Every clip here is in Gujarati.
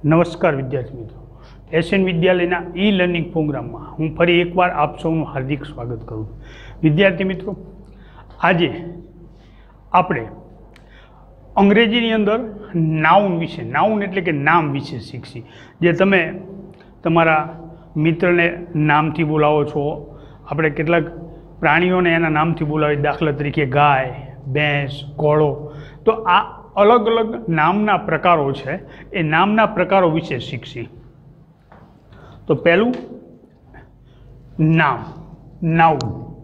નમસ્કાર વિદ્યાર્થી મિત્રો, એસએન વિદ્યાલયના ઈ લર્નિંગ પ્રોગ્રામમાં હું ફરી એકવાર આપ સૌનું હાર્દિક સ્વાગત કરું છું. વિદ્યાર્થી મિત્રો, આજે આપણે અંગ્રેજીની અંદર નાઉન વિશે, નાઉન એટલે કે નામ વિશે શીખશી. જે તમે તમારા મિત્રને નામથી બોલાવો છો. આપણે કેટલાક પ્રાણીઓને એના નામથી બોલાવીએ, દાખલા તરીકે ગાય, ભેંસ, ઘોડો. તો આ અલગ અલગ નામના પ્રકારો છે, એ નામના પ્રકારો વિશે શીખશી. તો પહેલું નામ, નાઉન.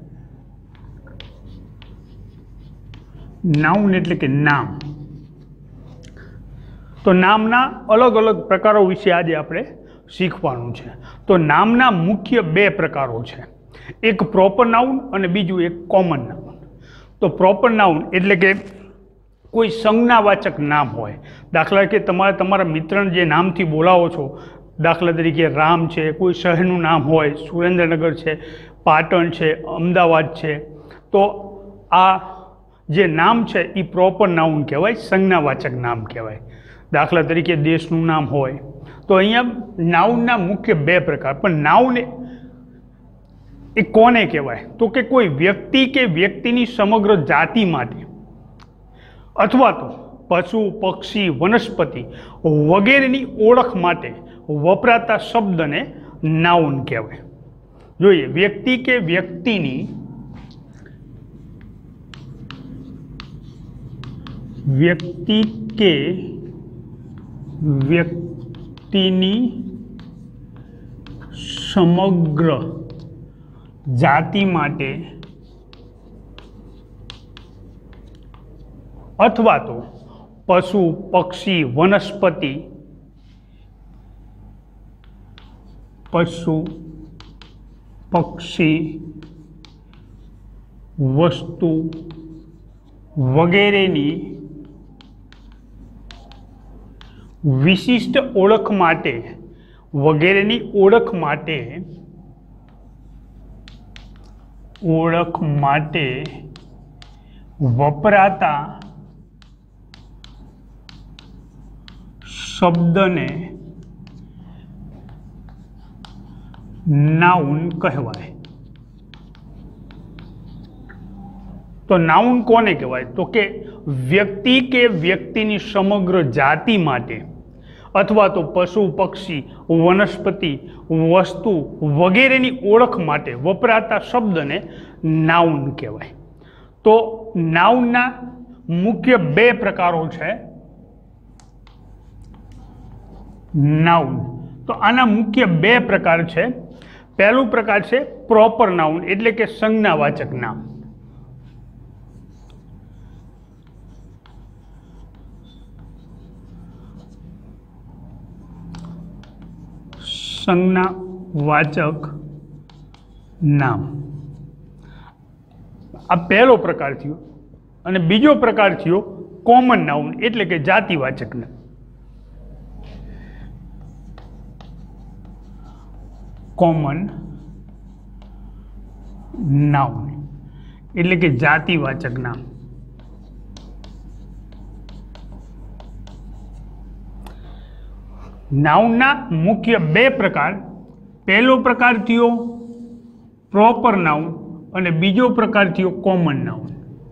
નાઉન એટલે કે નામ. તો નામના અલગ અલગ પ્રકારો વિશે આજે આપણે શીખવાનું છે. તો નામના મુખ્ય બે પ્રકારો છે, એક પ્રોપર નાઉન અને બીજું એક કોમન નાઉન. તો પ્રોપર નાઉન એટલે કે કોઈ સંજ્ઞાવાચક નામ હોય. દાખલા કે તમારે તમારા મિત્રને જે નામથી બોલાવો છો, દાખલા તરીકે રામ છે, કોઈ શહેરનું નામ હોય, સુરેન્દ્રનગર છે, પાટણ છે, અમદાવાદ છે. તો આ જે નામ છે એ પ્રોપર નાઉન કહેવાય, સંજ્ઞાવાચક નામ કહેવાય. દાખલા તરીકે દેશનું નામ હોય. તો અહીંયા નાઉનના મુખ્ય બે પ્રકાર. પણ નાઉન એ કોને કહેવાય? તો કે કોઈ વ્યક્તિ કે વ્યક્તિની સમગ્ર જાતિ માટે અથવા તો પશુ, પક્ષી, વનસ્પતિ વગેરેની ઓળખ માટે વપરાતા શબ્દને નાઉન કહેવાય. જોઈએ, વ્યક્તિ કે વ્યક્તિની સમગ્ર જાતિ માટે અથવા તો પશુ, પક્ષી, વનસ્પતિ, વસ્તુ વગેરેની વિશિષ્ટ ઓળખ માટે વપરાતા શબ્દને નાઉન કહેવાય. તો નાઉન કોને કહેવાય? તો કે વ્યક્તિ કે વ્યક્તિની સમગ્ર જાતિ માટે અથવા તો પશુ, પક્ષી, વનસ્પતિ, વસ્તુ વગેરેની ઓળખ માટે વપરાતા શબ્દને નાઉન કહેવાય. તો નાઉનના મુખ્ય બે પ્રકારો છે. નાઉન, તો આના મુખ્ય બે પ્રકાર છે. પહેલું પ્રકાર છે પ્રોપર નાઉન એટલે કે સંજ્ઞાવાચક નામ. સંજ્ઞાવાચક નામ, આ પહેલો પ્રકાર થયો. અને બીજો પ્રકાર થયો કોમન નાઉન એટલે કે જાતિવાચક નામ. કોમન નાઉન એટલે કે જાતિવાચક નામ. નાઉનના મુખ્ય બે પ્રકાર. પહેલો પ્રકાર થયો પ્રોપર નાઉન અને બીજો પ્રકાર થયો કોમન નાઉન.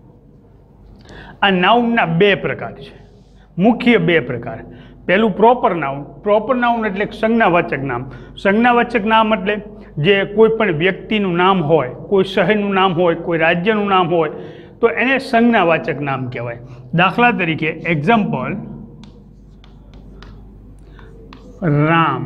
આ નાઉનના બે પ્રકાર છે, મુખ્ય બે પ્રકાર. પહેલું પ્રોપર નાઉન. પ્રોપર નાઉન એટલે સંજ્ઞાવાચક નામ. સંજ્ઞાવાચક નામ એટલે જે કોઈ પણ વ્યક્તિનું નામ હોય, કોઈ શહેરનું નામ હોય, કોઈ રાજ્યનું નામ હોય, તો એને સંજ્ઞાવાચક નામ કહેવાય. દાખલા તરીકે એક્ઝામ્પલ, રામ,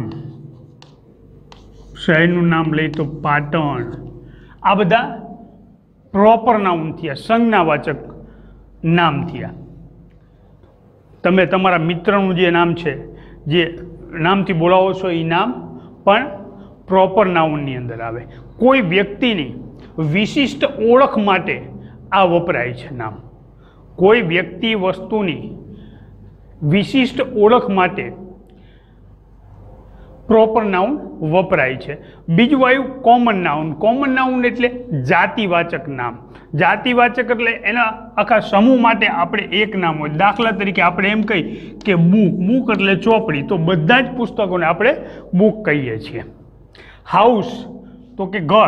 શહેરનું નામ લઈ તો પાટણ. આ બધા પ્રોપર નાઉન થયા, સંજ્ઞાવાચક નામ થયા. તમે તમારા મિત્રનું જે નામ છે, જે નામથી બોલાવો છો, એ નામ પણ પ્રોપર નાઉનની અંદર આવે. કોઈ વ્યક્તિની વિશિષ્ટ ઓળખ માટે આ વપરાય છે નામ. કોઈ વ્યક્તિ, વસ્તુની વિશિષ્ટ ઓળખ માટે પ્રોપર નાઉન વપરાય છે. બીજું આવ્યું કોમન નાઉન. કોમન નાઉન એટલે જાતિવાચક નામ. જાતિવાચક એટલે એના આખા સમૂહ માટે આપણે એક નામ હોય. દાખલા તરીકે આપણે એમ કહી કે બુક. બુક એટલે ચોપડી, તો બધા જ પુસ્તકોને આપણે બુક કહીએ છીએ. હાઉસ તો કે ઘર.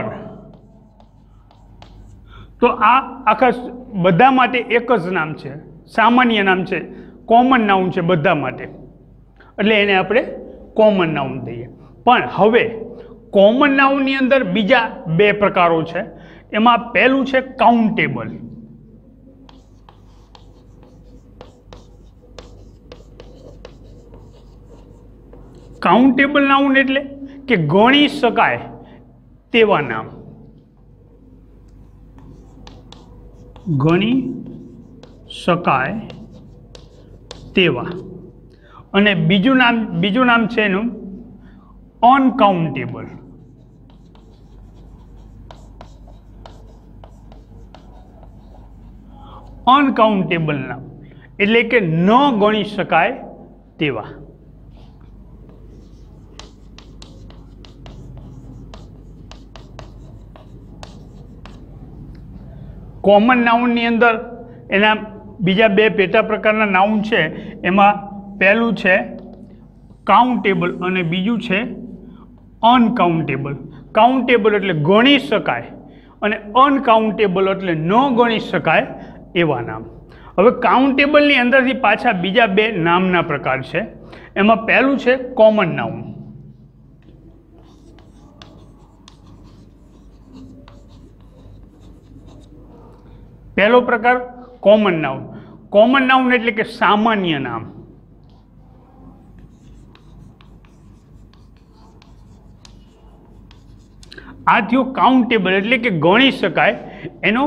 તો આ આખા બધા માટે એક જ નામ છે, સામાન્ય નામ છે, કોમન નાઉન છે બધા માટે, એટલે એને આપણે કોમન નાઉન દઈએ. પણ હવે કોમન નાઉનની અંદર બીજા બે પ્રકારો છે. એમાં પહેલું છે કાઉન્ટેબલ. કાઉન્ટેબલ નાઉન એટલે કે ગણી શકાય તેવા નામ. ગણી શકાય તેવા. અને બીજું નામ છે એનું અનકાઉન્ટેબલ. અનકાઉન્ટેબલ નામ એટલે કે ન ગણી શકાય તેવા. કોમન નાઉનની અંદર એના બીજા બે પેટા પ્રકારના નાઉન છે. એમાં પહેલું છે કાઉન્ટેબલ અને બીજું છે અનકાઉન્ટેબલ. કાઉન્ટેબલ એટલે ગણી શકાય અને અનકાઉન્ટેબલ એટલે ન ગણી શકાય એવા નામ. હવે કાઉન્ટેબલની અંદરથી પાછા બીજા બે નામના પ્રકાર છે. એમાં પહેલું છે કોમન નાઉન. પહેલો પ્રકાર કોમન નાઉન. કોમન નાઉન એટલે કે સામાન્ય નામ. આ થયું કાઉન્ટેબલ એટલે કે ગણી શકાય એનો.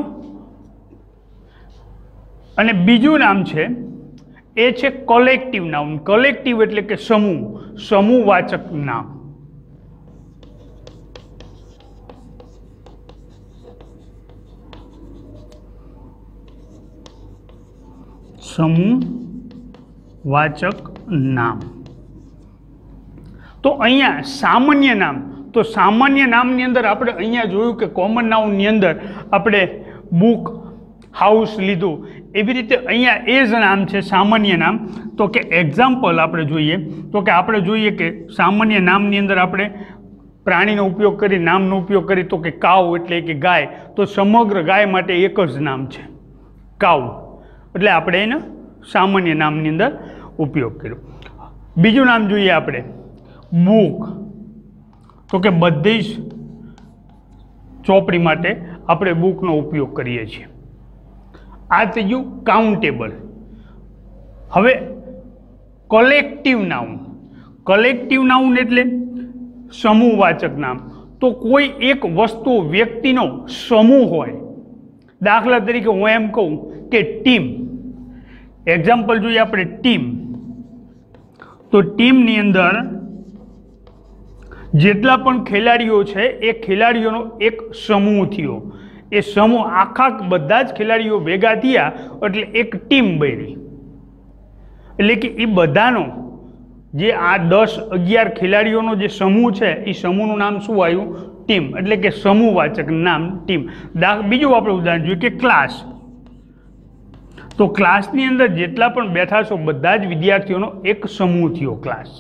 અને બીજું નામ છે એ છે કલેક્ટિવ નાઉન. કલેક્ટિવ એટલે કે સમૂહ, સમૂહવાચક નામ. સમૂહવાચક નામ. તો અહીંયા સામાન્ય નામ. તો સામાન્ય નામની અંદર આપણે અહીંયા જોયું કે કોમન નાઉનની અંદર આપણે બુક, હાઉસ લીધું. એવી રીતે અહીંયા એ જ નામ છે સામાન્ય નામ. તો કે એક્ઝામ્પલ આપણે જોઈએ તો કે આપણે જોઈએ કે સામાન્ય નામની અંદર આપણે પ્રાણીનો ઉપયોગ કરી, નામનો ઉપયોગ કરી. તો કે કાવ એટલે કે ગાય. તો સમગ્ર ગાય માટે એક જ નામ છે કાવ. એટલે આપણે એને સામાન્ય નામની અંદર ઉપયોગ કર્યો. બીજું નામ જોઈએ આપણે બુક. તો કે બધી જ ચોપડી માટે આપણે બુકનો ઉપયોગ કરીએ છીએ. આ થઈ ગયું કાઉન્ટેબલ. હવે કલેક્ટિવ નાઉન. કલેક્ટિવ નાઉન એટલે સમૂહવાચક નામ. તો કોઈ એક વસ્તુ, વ્યક્તિનો સમૂહ હોય. દાખલા તરીકે હું એમ કહું કે ટીમ. એક્ઝામ્પલ જોઈએ આપણે ટીમ. તો ટીમની અંદર જેટલા પણ ખેલાડીઓ છે એ ખેલાડીઓનો એક સમૂહ થયો. એ સમૂહ આખા બધા જ ખેલાડીઓ ભેગા થયા એટલે એક ટીમ બની. એટલે કે એ બધાનો જે આ 10-11 ખેલાડીઓનો જે સમૂહ છે એ સમૂહનું નામ શું આવ્યું? ટીમ. એટલે કે સમૂહવાચક નામ ટીમ. બીજું આપણે ઉદાહરણ જોઈએ કે ક્લાસ. તો ક્લાસની અંદર જેટલા પણ બેઠા છો બધા જ વિદ્યાર્થીઓનો એક સમૂહ થયો ક્લાસ.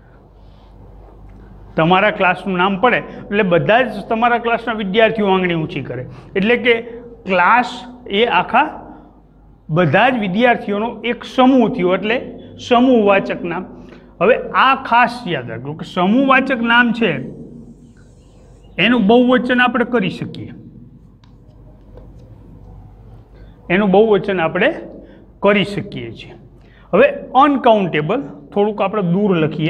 તમારા ક્લાસનું નામ પડે એટલે બધા જ તમારા ક્લાસના વિદ્યાર્થીઓ આંગળી ઊંચી કરે. એટલે કે ક્લાસ એ આખા બધા જ વિદ્યાર્થીઓનો એક સમૂહ થયો એટલે સમૂહવાચક નામ. હવે આ ખાસ યાદ રાખજો કે સમૂહવાચક નામ છે એનું બહુવચન આપણે કરી શકીએ. એનું બહુવચન આપણે કરી શકીએ છીએ. હવે અનકાઉન્ટેબલ થોડુંક આપણે દૂર લખીએ.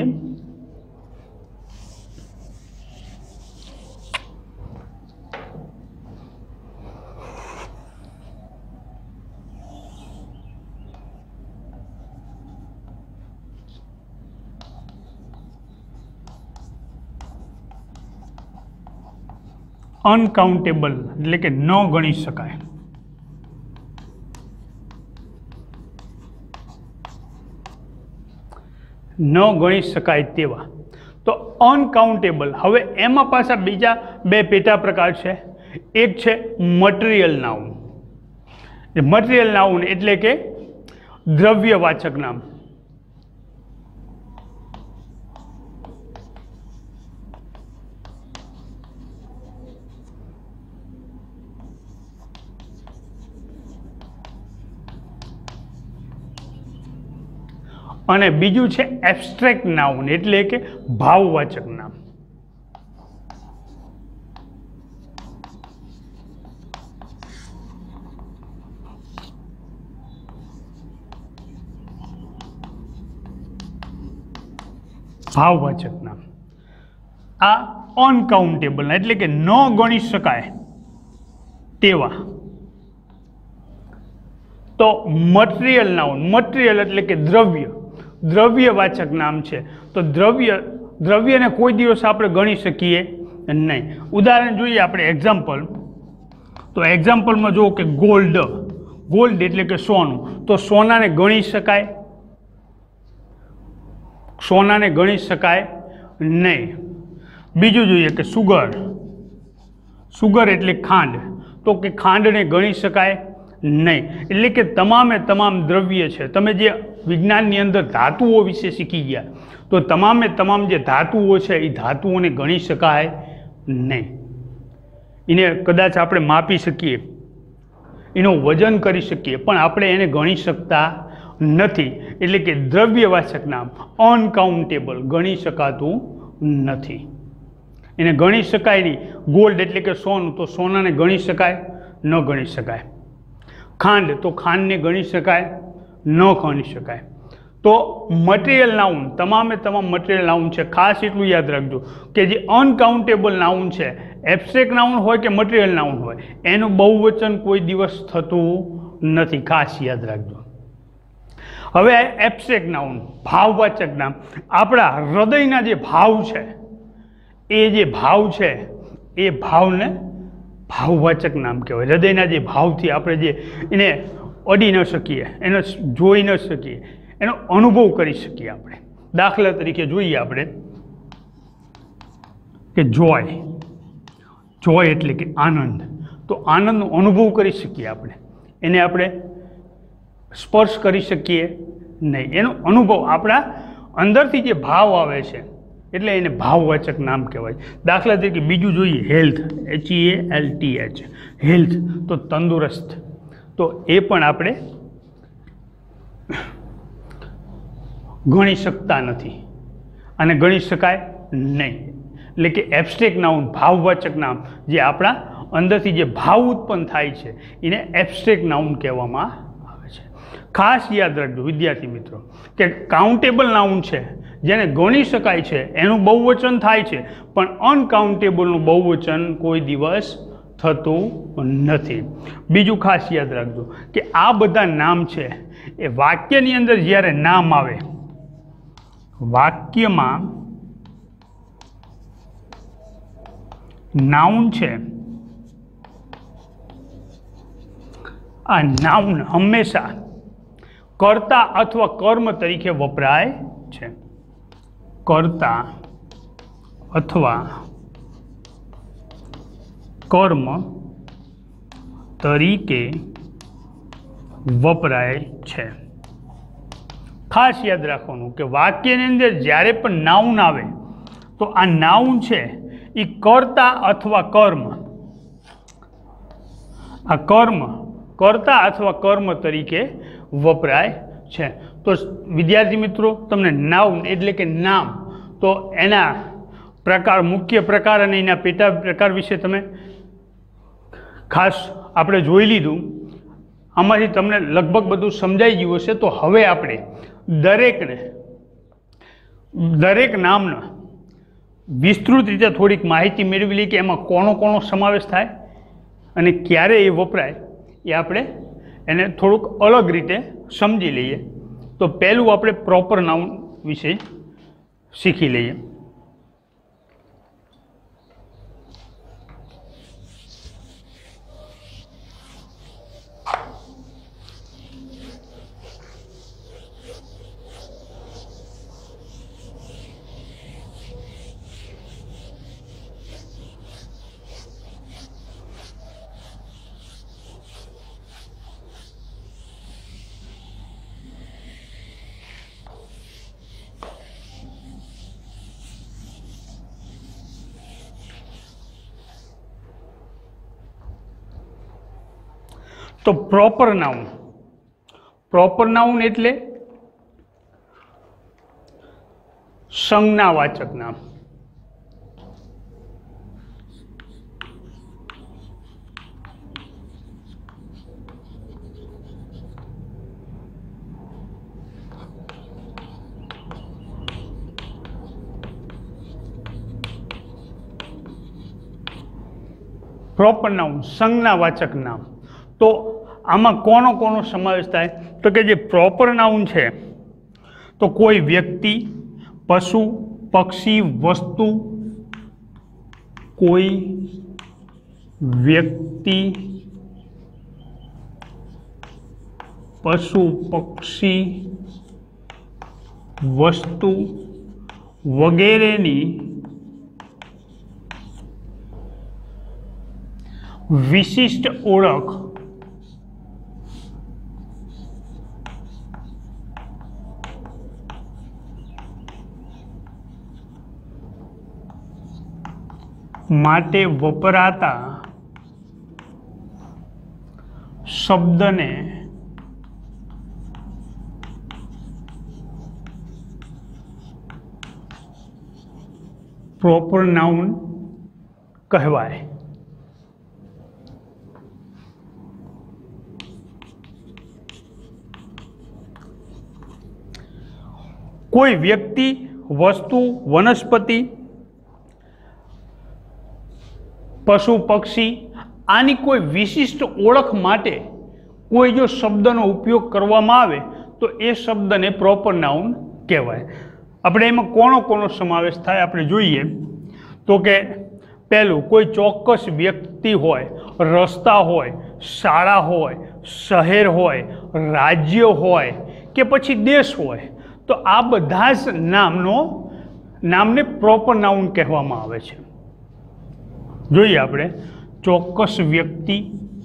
અનકાઉન્ટેબલ એટલે કે ન ગણી શકાય. ન ગણી શકાય તેવા. તો અનકાઉન્ટેબલ. હવે એમાં પાછા બીજા બે પેટા પ્રકાર છે. એક છે મટીરિયલ નાઉન. મટીરિયલ નાઉન એટલે કે દ્રવ્યવાચક નામ. અને બીજું છે એબ્સ્ટ્રેક્ટ નાઉન એટલે કે ભાવવાચક નામ. ભાવવાચક નામ આ અનકાઉન્ટેબલ એટલે કે ન ગણી શકાય તેવા. તો મટીરિયલ નાઉન, મટીરિયલ એટલે કે દ્રવ્ય, દ્રવ્યવાચક નામ છે. તો દ્રવ્યને કોઈ દિવસ આપણે ગણી શકીએ નહીં. ઉદાહરણ જોઈએ આપણે એક્ઝામ્પલ. તો એક્ઝામ્પલમાં જુઓ કે ગોલ્ડ, ગોલ્ડ એટલે કે સોનું. તો સોનાને ગણી શકાય? સોનાને ગણી શકાય નહીં. બીજું જોઈએ કે સુગર, સુગર એટલે ખાંડ. તો કે ખાંડને ગણી શકાય નહીં. એટલે કે તમામે તમામ દ્રવ્ય છે. તમે જે વિજ્ઞાનની અંદર ધાતુઓ વિશે શીખી ગયા, તો તમામે તમામ જે ધાતુઓ છે એ ધાતુઓને ગણી શકાય નહીં. એને કદાચ આપણે માપી શકીએ, એનું વજન કરી શકીએ, પણ આપણે એને ગણી શકતા નથી. એટલે કે દ્રવ્યવાચક નામ અનકાઉન્ટેબલ, ગણી શકાતું નથી. એને ગણી શકાય નહીં. ગોલ્ડ એટલે કે સોનું, તો સોનાને ગણી શકાય? ન ગણી શકાય. ખાંડ, તો ખાંડને ગણી શકાય? ન ગણી શકાય. તો મટીરિયલ નાઉન, તમામે તમામ મટીરિયલ નાઉન છે. ખાસ એટલું યાદ રાખજો કે જે અનકાઉન્ટેબલ નાઉન છે, એબ્સ્ટ્રેક્ટ નાઉન હોય કે મટીરિયલ નાઉન હોય, એનું બહુવચન કોઈ દિવસ થતું નથી. ખાસ યાદ રાખજો. હવે એબ્સ્ટ્રેક્ટ નાઉન, ભાવવાચક નામ. આપણા હૃદયના જે ભાવ છે, એ જે ભાવ છે એ ભાવને ભાવવાચક નામ કહેવાય. હૃદયના જે ભાવથી આપણે જે એને અડી ન શકીએ, એને જોઈ ન શકીએ, એનો અનુભવ કરી શકીએ આપણે. દાખલા તરીકે જોઈએ આપણે કે જોય, જોય એટલે કે આનંદ. તો આનંદનો અનુભવ કરી શકીએ આપણે, એને આપણે સ્પર્શ કરી શકીએ નહીં. એનો અનુભવ આપણા અંદરથી જે ભાવ આવે છે એટલે એને ભાવવાચક નામ કહેવાય. દાખલા તરીકે બીજું જોઈએ હેલ્થ, HEALTH, હેલ્થ તો તંદુરસ્ત. તો એ પણ આપણે ગણી શકતા નથી અને ગણી શકાય નહીં. એટલે કે એબ્સ્ટ્રેક્ટ નાઉન, ભાવવાચક નામ, જે આપણા અંદરથી જે ભાવ ઉત્પન્ન થાય છે એને એબ્સ્ટ્રેક્ટ નાઉન કહેવામાં આવે છે. ખાસ યાદ રાખજો વિદ્યાર્થી મિત્રો કે કાઉન્ટેબલ નાઉન છે, જેને ગણી શકાય છે, એનું બહુવચન થાય છે, પણ અનકાઉન્ટેબલનું બહુવચન કોઈ દિવસ થતું નથી. બીજું ખાસ યાદ રાખજો કે આ બધા નામ છે એ વાક્યની અંદર જ્યારે નામ આવે, વાક્યમાં નાઉન છે, આ નાઉન હંમેશા કર્તા અથવા કર્મ તરીકે વપરાય છે. કર્તા અથવા કર્મ તરીકે વપરાય છે. ખાસ યાદ રાખવાનું કે વાક્યની અંદર જ્યારે પણ નાઉન આવે તો આ નાઉન છે એ કર્તા અથવા કર્મ, આ કર્મ કર્તા અથવા કર્મ તરીકે વપરાય છે. તો વિદ્યાર્થી મિત્રો, તમને નાઉન એટલે કે નામ, તો એના પ્રકાર, મુખ્ય પ્રકાર અને એના પેટા પ્રકાર વિશે તમે ખાસ આપણે જોઈ લીધું. આમાંથી તમને લગભગ બધું સમજાઈ ગયું હશે. તો હવે આપણે દરેક નામના વિસ્તૃત રીતે થોડીક માહિતી મેળવી લઈએ કે એમાં કોનો કોનો સમાવેશ થાય અને ક્યારે એ વપરાય, એ આપણે એને થોડુંક અલગ રીતે સમજી લઈએ. તો પહેલું આપણે પ્રોપર નાઉન વિશે શીખી લઈએ. તો પ્રોપર નાઉન એટલે સંજ્ઞાવાચક નામ. પ્રોપર નાઉન સંજ્ઞાવાચક નામ. તો આમાં કોનો સમાવેશ થાય? તો કે જે પ્રોપર નાઉન છે તો કોઈ વ્યક્તિ, પશુ, પક્ષી, વસ્તુ, કોઈ વ્યક્તિ, પશુ, પક્ષી, વસ્તુ વગેરેની વિશિષ્ટ ઓળખ માટે વપરાતા શબ્દને પ્રોપર નાઉન કહેવાય. કોઈ વ્યક્તિ, વસ્તુ, વનસ્પતિ, પશુ, પક્ષી આની કોઈ વિશિષ્ટ ઓળખ માટે કોઈ જો શબ્દનો ઉપયોગ કરવામાં આવે તો એ શબ્દને પ્રોપર નાઉન કહેવાય. આપણે એમાં કોનો સમાવેશ થાય આપણે જોઈએ તો કે પહેલું, કોઈ ચોક્કસ વ્યક્તિ હોય, રસ્તા હોય, શાળા હોય, શહેર હોય, રાજ્ય હોય કે પછી દેશ હોય, તો આ બધા જ નામને પ્રોપર નાઉન કહેવામાં આવે છે. જોઈએ આપણે ચોક્કસ વ્યક્તિ,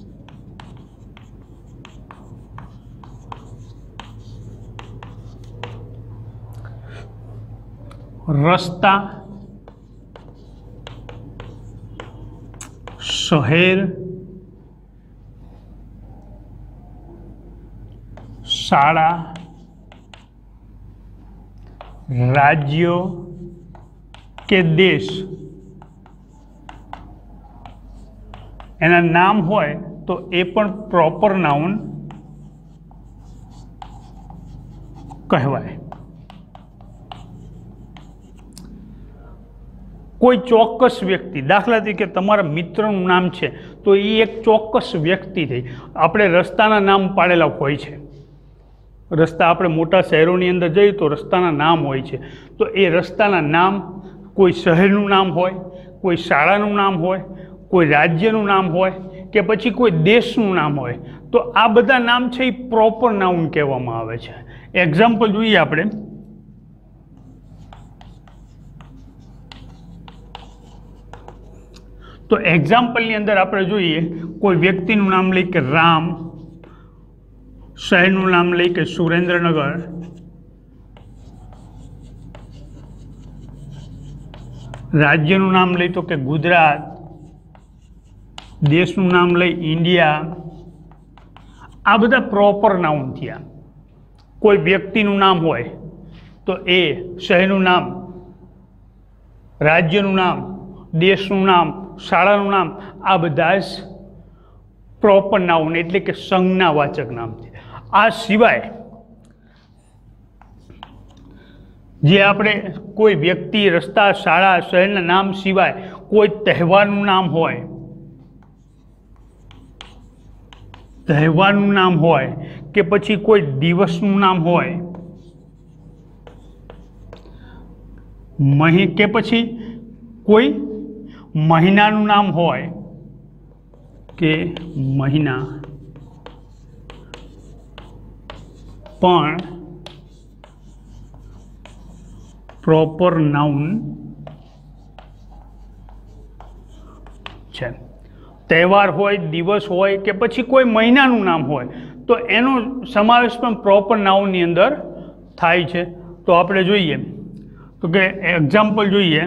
રસ્તા, શહેર, શાળા, રાજ્ય કે દેશ એના નામ હોય તો એ પણ પ્રોપર નાઉન કહેવાય. કોઈ ચોક્કસ વ્યક્તિ, દાખલા તરીકે તમારા મિત્રનું નામ છે તો એ એક ચોક્કસ વ્યક્તિ થઈ. આપણે રસ્તાના નામ પાડેલા હોય છે. રસ્તા આપણે મોટા શહેરોની અંદર જઈએ તો રસ્તાના નામ હોય છે. તો એ રસ્તાના નામ કોઈ શહેરનું નામ હોય, કોઈ શાળાનું નામ હોય, કોઈ રાજ્યનું નામ હોય કે પછી કોઈ દેશનું નામ હોય, તો આ બધા નામ છે એ પ્રોપર નાઉન કહેવામાં આવે છે. એક્ઝામ્પલ જોઈએ આપણે. તો એક્ઝામ્પલની અંદર આપણે જોઈએ કોઈ વ્યક્તિનું નામ લઈ કે રામ, શહેરનું નામ લઈ કે સુરેન્દ્રનગર, રાજ્યનું નામ લઈ તો કે ગુજરાત, દેશનું નામ લઈ ઇન્ડિયા. આ બધા પ્રોપર નાઉન થયા. કોઈ વ્યક્તિનું નામ હોય તો એ શહેરનું નામ, રાજ્યનું નામ, દેશનું નામ, શાળાનું નામ, આ બધા જ પ્રોપર નાઉન એટલે કે સંજ્ઞાવાચક નામ છે. આ સિવાય જે આપણે કોઈ વ્યક્તિ, રસ્તા, શાળા, શહેરના નામ સિવાય કોઈ તહેવારનું નામ હોય, કે પછી કોઈ દિવસનું નામ હોય, કે પછી કોઈ મહિનાનું નામ હોય કે મહિના પણ પ્રોપર નાઉન છે. તહેવાર હોય, દિવસ હોય કે પછી કોઈ મહિનાનું નામ હોય તો એનો સમાવેશ પણ પ્રોપર નાઉનની અંદર થાય છે. તો આપણે જોઈએ તો કે એક્ઝામ્પલ જોઈએ.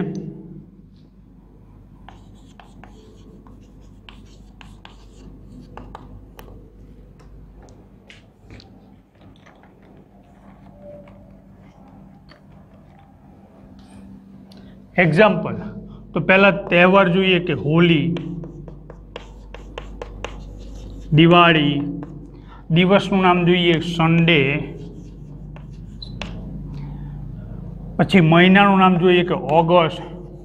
એક્ઝામ્પલ તો પહેલાં તહેવાર જોઈએ કે હોળી, દિવાળી, દિવસનું નામ જોઈએ સન્ડે, પછી મહિનાનું નામ જોઈએ કે ઓગસ્ટ.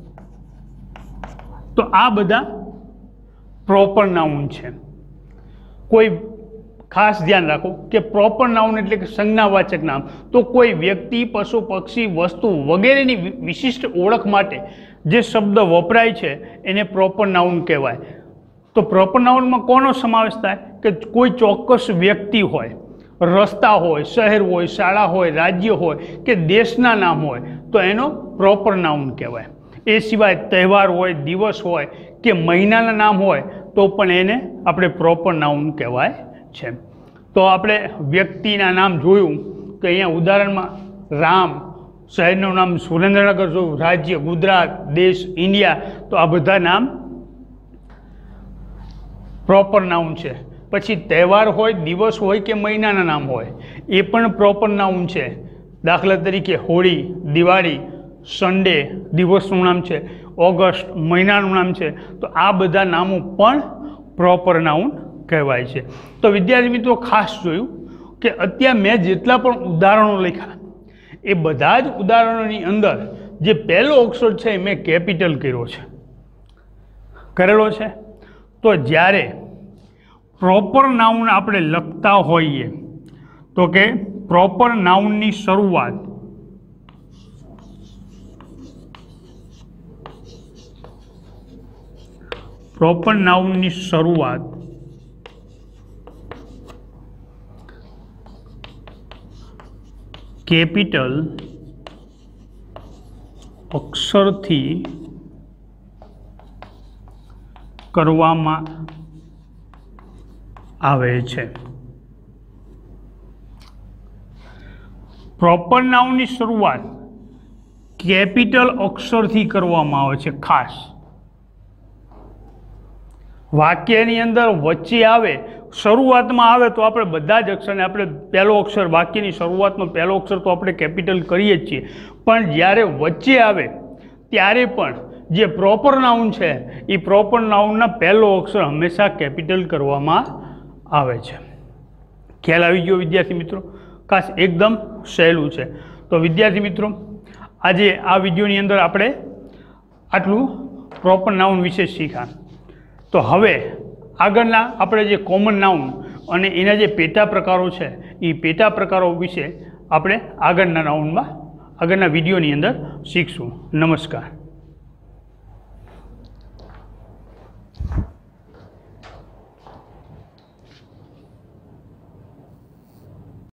તો આ બધા પ્રોપર નાઉન છે. કોઈ ખાસ ધ્યાન રાખો કે પ્રોપર નાઉન એટલે કે સંજ્ઞાવાચક નામ. તો કોઈ વ્યક્તિ, પશુ, પક્ષી, વસ્તુ વગેરેની વિશિષ્ટ ઓળખ માટે જે શબ્દ વપરાય છે એને પ્રોપર નાઉન કહેવાય. તો પ્રોપર નાઉનમાં કોનો સમાવેશ થાય કે કોઈ ચોક્કસ વ્યક્તિ હોય, રસ્તા હોય, શહેર હોય, શાળા હોય, રાજ્ય હોય કે દેશના નામ હોય તો એનો પ્રોપર નાઉન કહેવાય. એ સિવાય તહેવાર હોય, દિવસ હોય કે મહિનાના નામ હોય તો પણ એને આપણે પ્રોપર નાઉન કહેવાય છે. તો આપણે વ્યક્તિના નામ જોયું કે અહીંયા ઉદાહરણમાં રામ, શહેરનું નામ સુરેન્દ્રનગર જોયું, રાજ્ય ગુજરાત, દેશ ઇન્ડિયા. તો આ બધા નામ પ્રોપર નાઉન છે. પછી તહેવાર હોય, દિવસ હોય કે મહિનાના નામ હોય એ પણ પ્રોપર નાઉન છે. દાખલા તરીકે હોળી, દિવાળી, સન્ડે દિવસનું નામ છે, ઓગસ્ટ મહિનાનું નામ છે. તો આ બધા નામો પણ પ્રોપર નાઉન કહેવાય છે. તો વિદ્યાર્થી મિત્રો ખાસ જોયું કે અત્યારે મેં જેટલા પણ ઉદાહરણો લખ્યા એ બધા જ ઉદાહરણોની અંદર જે પહેલો અક્ષર છે એ મેં કેપિટલ કરેલો છે. તો જ્યારે પ્રોપર નાઉન આપણે લખતા હોઈએ તો કે પ્રોપર નાઉનની શરૂઆત કેપિટલ અક્ષરથી કરવામાં આવે છે. પ્રોપર નાઉનની શરૂઆત કેપિટલ અક્ષરથી કરવામાં આવે છે. ખાસ વાક્યની અંદર વચ્ચે આવે, શરૂઆતમાં આવે તો આપણે બધા જ અક્ષરને આપણે પહેલો અક્ષર વાક્યની શરૂઆતનો પહેલો અક્ષર તો આપણે કેપિટલ કરીએ જ છીએ, પણ જ્યારે વચ્ચે આવે ત્યારે પણ જે પ્રોપર નાઉન છે એ પ્રોપર નાઉનના પહેલો અક્ષર હંમેશા કેપિટલ કરવામાં આવે છે. ખ્યાલ આવી ગયો વિદ્યાર્થી મિત્રો? ખાસ એકદમ સહેલું છે. તો વિદ્યાર્થી મિત્રો આજે આ વિડીયોની અંદર આપણે આટલું પ્રોપર નાઉન વિશે શીખ્યા. તો હવે આગળના આપણે જે કોમન નાઉન અને એના જે પેટા પ્રકારો છે એ પેટા પ્રકારો વિશે આપણે આગળના વિડીયોની અંદર શીખશું. નમસ્કાર.